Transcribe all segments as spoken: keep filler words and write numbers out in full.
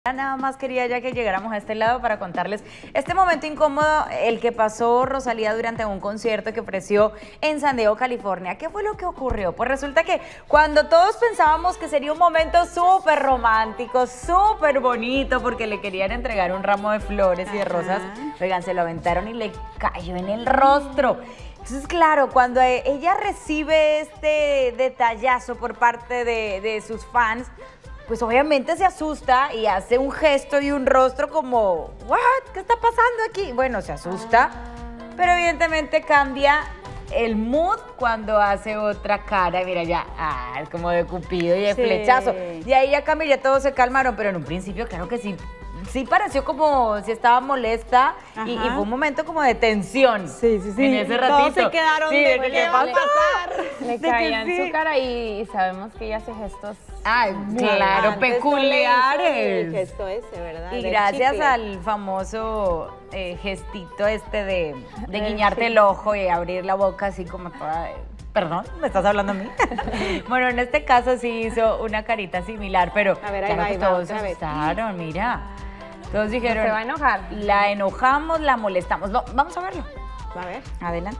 Nada más quería ya que llegáramos a este lado para contarles este momento incómodo, el que pasó Rosalía durante un concierto que ofreció en San Diego, California. ¿Qué fue lo que ocurrió? Pues resulta que cuando todos pensábamos que sería un momento súper romántico, súper bonito, porque le querían entregar un ramo de flores y de rosas, oigan, se lo aventaron y le cayó en el rostro. Entonces, claro, cuando ella recibe este detallazo por parte de, de sus fans, pues obviamente se asusta y hace un gesto y un rostro como, ¿what? ¿Qué está pasando aquí? Bueno, se asusta, pero evidentemente cambia el mood cuando hace otra cara. Mira, ya, ah, es como de Cupido y de sí. flechazo. Y ahí ya cambia, ya todos se calmaron, pero en un principio, claro que sí. Sí pareció como si estaba molesta y, y fue un momento como de tensión. Sí, sí, sí. En ese ratito. Todos se quedaron sí, de, de ¿qué va a pasar? Le de caía en sí. su cara y, y sabemos que ella hace gestos. Ay, claro, Antes peculiares. No le hizo el gesto ese, ¿verdad? Y Del gracias chicle. al famoso eh, gestito este de, de guiñarte el ojo y abrir la boca así como toda de, perdón, ¿me estás hablando a mí? Bueno, en este caso sí hizo una carita similar, pero a ver, ahí claro va, que ahí va, todos se otra vez. asustaron, mira. Todos dijeron, se va a enojar. La enojamos, la molestamos. No, vamos a verlo. A ver. Adelante.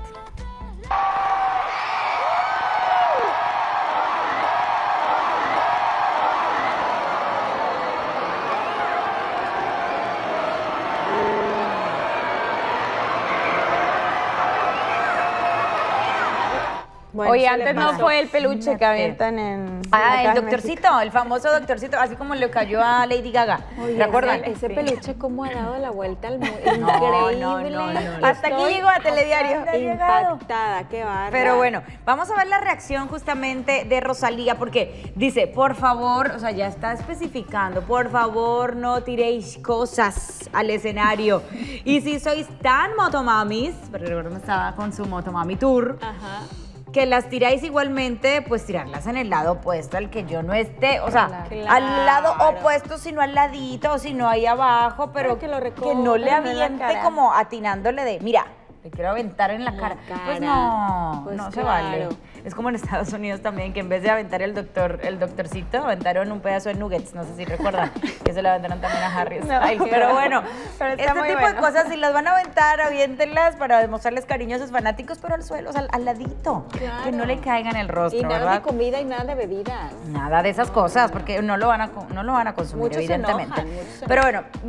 Bueno, Oye, se antes le no pasó. fue el peluche que avientan en... Ah, acá el en doctorcito, el famoso doctorcito, así como le cayó a Lady Gaga. Oye, ¿Recuerdan? Ese, ese peluche cómo ha dado la vuelta al mundo. No, Increíble. no, no, no, no. Hasta aquí llegó a Telediario. impactada, qué bárbaro. Pero bueno, vamos a ver la reacción justamente de Rosalía, porque dice, por favor, o sea, ya está especificando, por favor no tiréis cosas al escenario. Y si sois tan motomamis, pero recuerden, estaba con su Motomami Tour, Ajá. que las tiráis igualmente, pues tirarlas en el lado opuesto al que yo no esté, o sea, Claro. al lado opuesto, sino al ladito, o si no ahí abajo, pero que lo que no le recojan en la aviente cara. como atinándole de, mira, le quiero aventar en la, En la cara. cara. Pues no, Pues no se claro. vale. Es como en Estados Unidos también, que en vez de aventar el doctor, el doctorcito, aventaron un pedazo de nuggets, no sé si recuerdan, que se lo aventaron también a Harry Styles. No, pero bueno, pero está este muy tipo de bueno. cosas, si las van a aventar, aviéntenlas para demostrarles cariño a sus fanáticos, pero al suelo, o sea, al, al ladito, Claro. que no le caiga en el rostro, Y nada ¿verdad? de comida y nada de bebidas. Nada de esas cosas, porque no lo van a, no lo van a consumir, Muchos se evidentemente. enojan, muchos se Pero bueno,